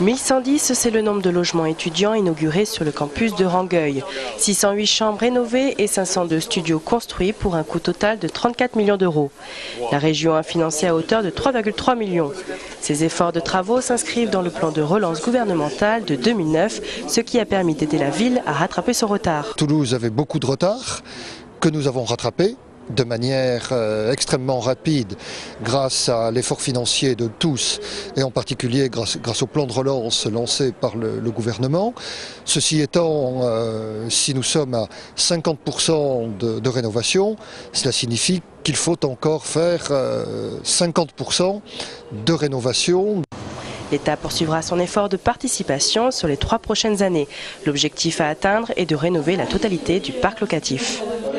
1110, c'est le nombre de logements étudiants inaugurés sur le campus de Rangueil. 608 chambres rénovées et 502 studios construits pour un coût total de 34 millions d'euros. La région a financé à hauteur de 3,3 millions. Ces efforts de travaux s'inscrivent dans le plan de relance gouvernemental de 2009, ce qui a permis d'aider la ville à rattraper son retard. Toulouse avait beaucoup de retard que nous avons rattrapé de manière extrêmement rapide grâce à l'effort financier de tous et en particulier grâce au plan de relance lancé par le gouvernement. Ceci étant, si nous sommes à 50% de rénovation, cela signifie qu'il faut encore faire 50% de rénovation. L'État poursuivra son effort de participation sur les 3 prochaines années. L'objectif à atteindre est de rénover la totalité du parc locatif.